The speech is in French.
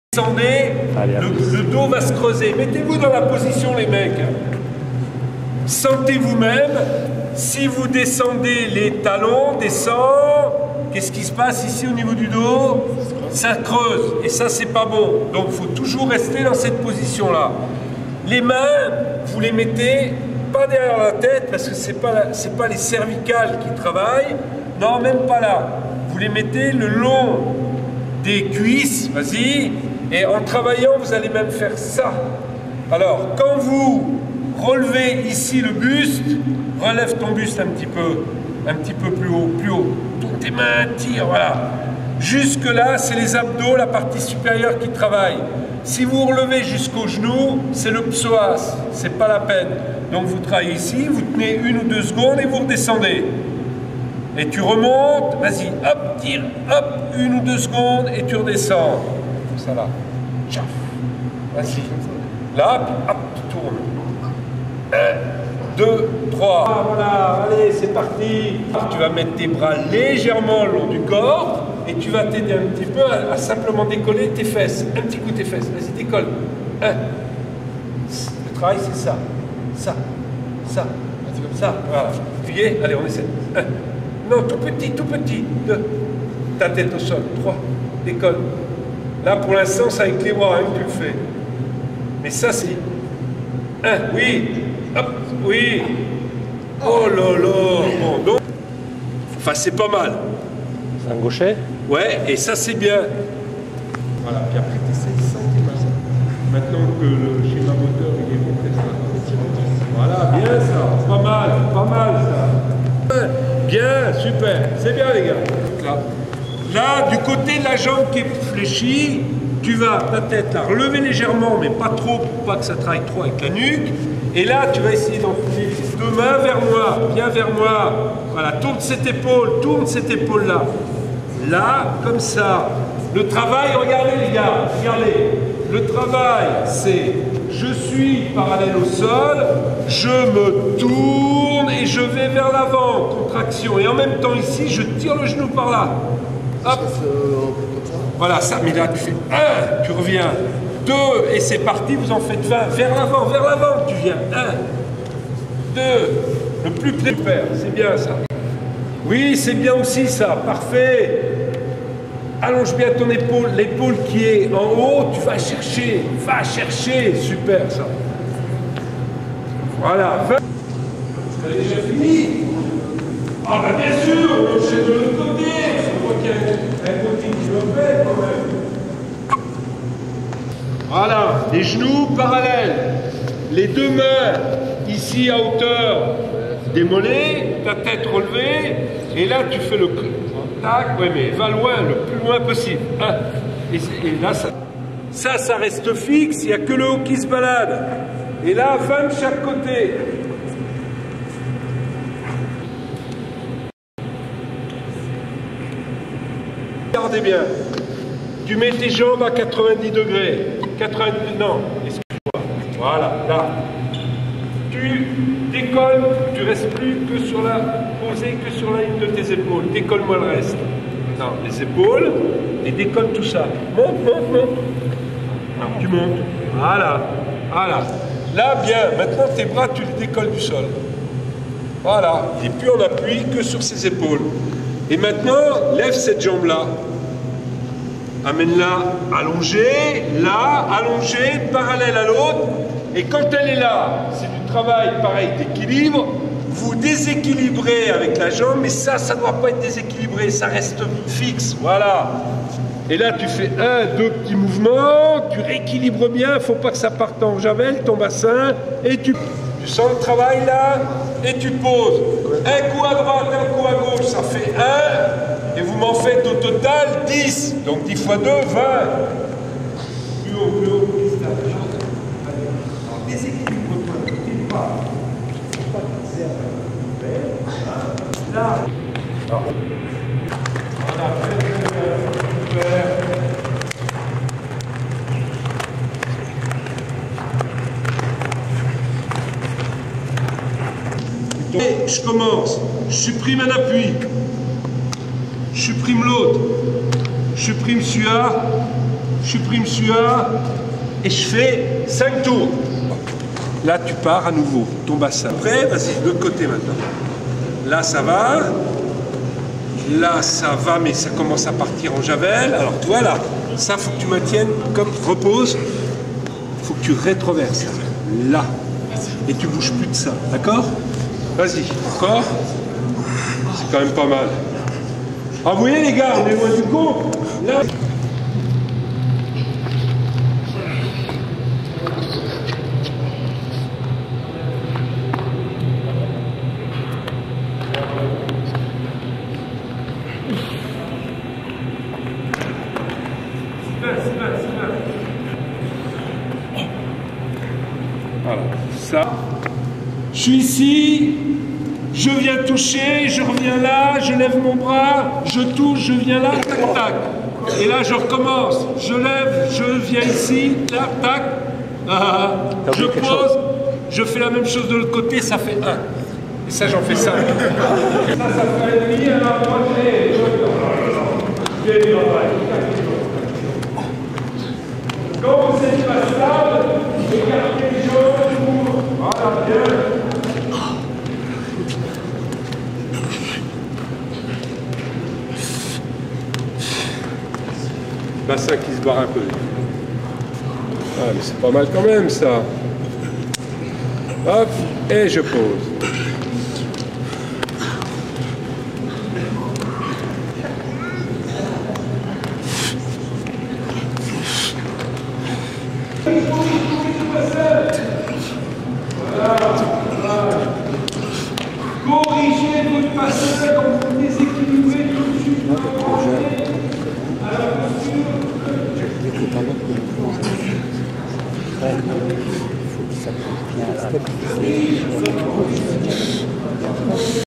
Descendez, le dos va se creuser. Mettez-vous dans la position, les mecs. Sentez vous-même. Si vous descendez les talons, descend, qu'est-ce qui se passe ici au niveau du dos? Ça creuse. Et ça, c'est pas bon. Donc, il faut toujours rester dans cette position-là. Les mains, vous les mettez pas derrière la tête, parce que c'est pas les cervicales qui travaillent. Non, même pas là. Vous les mettez le long des cuisses, vas-y. Et en travaillant, vous allez même faire ça. Alors, quand vous relevez ici le buste, relève ton buste un petit peu plus haut, plus haut. Tourne tes mains, tire, voilà. Jusque là, c'est les abdos, la partie supérieure qui travaille. Si vous relevez jusqu'au genou, c'est le psoas, c'est pas la peine. Donc vous travaillez ici, vous tenez 1 ou 2 secondes et vous redescendez. Et tu remontes, vas-y, hop, tire, hop, 1 ou 2 secondes et tu redescends. Comme ça là. Tchaf. Vas-y. Là, hop, tu tournes. 1, 2, 3. Ah, voilà, allez, c'est parti. Tu vas mettre tes bras légèrement le long du corps et tu vas t'aider un petit peu à simplement décoller tes fesses. Un petit coup tes fesses. Vas-y, décolle. 1. Le travail, c'est ça. Ça. Ça. Ça. Voilà. Tu y es? Allez, on essaie. 1. Non, tout petit, tout petit. 2. Ta tête au sol. 3. Décolle. Là, pour l'instant, c'est avec les bras que tu le fais. Mais ça, c'est... 1. Oui. Hop. Oui. Oh là là. Bon, donc... Enfin, c'est pas mal. C'est un gaucher? Ouais, et ça, c'est bien. Voilà, puis après, tu essaies de sentir ça. Maintenant que le schéma moteur, il est bon, voilà, bien ça. Pas mal ça. Bien, super. C'est bien, les gars. Là, du côté de la jambe qui est fléchie, tu vas, ta tête, là, relever légèrement, mais pas trop, pour pas que ça travaille trop avec la nuque. Et là, tu vas essayer d'enfiler les 2 mains vers moi, bien vers moi. Voilà, tourne cette épaule-là. Là, comme ça. Le travail, regardez les gars, regardez. Le travail, c'est je suis parallèle au sol, je me tourne et je vais vers l'avant, contraction. Et en même temps ici, je tire le genou par là. Hop. Voilà, ça, mais là, tu fais 1, tu reviens. 2, et c'est parti, vous en faites 20. Vers l'avant, tu viens. 1, 2, le plus près. Super, c'est bien ça. Oui, c'est bien aussi ça, parfait. Allonge bien ton épaule, l'épaule qui est en haut, tu vas chercher, super ça. Voilà. Vous avez déjà fini? Ah bah bien sûr, on enchaîne de l'autre côté, on voit qu'il y a un côté qui le fait quand même. Voilà, les genoux parallèles, les 2 mains ici à hauteur des mollets, ta tête relevée, et là tu fais le tac, ouais, mais va loin, le plus loin possible. 1. Et là, ça reste fixe, il n'y a que le haut qui se balade. Et là, 20 de chaque côté. Regardez bien. Tu mets tes jambes à 90 degrés. 90, non, excuse-moi. Voilà, là. Tu décolles, tu restes plus que sur la posée, que sur la ligne de tes épaules. Décolle-moi le reste. Non, les épaules, et décolle tout ça. Monte. Non, tu montes. Voilà. Là, bien. Maintenant, tes bras, tu les décolles du sol. Voilà. Et puis, on appuie que sur ses épaules. Et maintenant, lève cette jambe-là. Amène-la allongée, là, allongée, parallèle à l'autre. Et quand elle est là, c'est du travail pareil d'équilibre. Vous déséquilibrez avec la jambe, mais ça ne doit pas être déséquilibré, ça reste fixe. Voilà. Et là, tu fais 1, 2 petits mouvements, tu rééquilibres bien, il ne faut pas que ça parte en javel, ton bassin, et tu sens le travail là, et tu poses. Un coup à droite, un coup à gauche, ça fait 1, et vous m'en faites au total 10. Donc 10 fois 2, 20. Plus haut. Déséquilibre-toi, ne t'équilibre pas. Il ne faut pas que tu serves. Là. Voilà, super. Et je commence. Je supprime un appui. Je supprime l'autre. Je supprime celui-là. je supprime celui-là, et je fais 5 tours. Là, tu pars à nouveau, ton bassin. Après, vas-y, de l'autre côté maintenant. Là, ça va. Là, ça va, mais ça commence à partir en javel. Alors, toi, là, ça, faut que tu maintiennes comme repose. Faut que tu rétroverses. Là. Et tu bouges plus de ça, d'accord? Vas-y, encore. C'est quand même pas mal. Ah, vous voyez, les gars, on est loin du compte. Là. Voilà, ça. Je suis ici, je viens toucher, je reviens là, je lève mon bras, je touche, je viens là, tac, tac. Et là, je recommence. Je lève, je viens ici, là, tac. Je pose, je fais la même chose de l'autre côté, ça fait 1. Et ça, j'en fais 5. Ça fait demi, alors moi, je vais quand vous êtes pas stable, écartez les jambes, voilà, bien. Bassin qui se barre un peu. Ah, mais c'est pas mal quand même, ça. Hop, et je pose. Corrigez votre bassin quand vous déséquilibrez tout de suite. À la posture.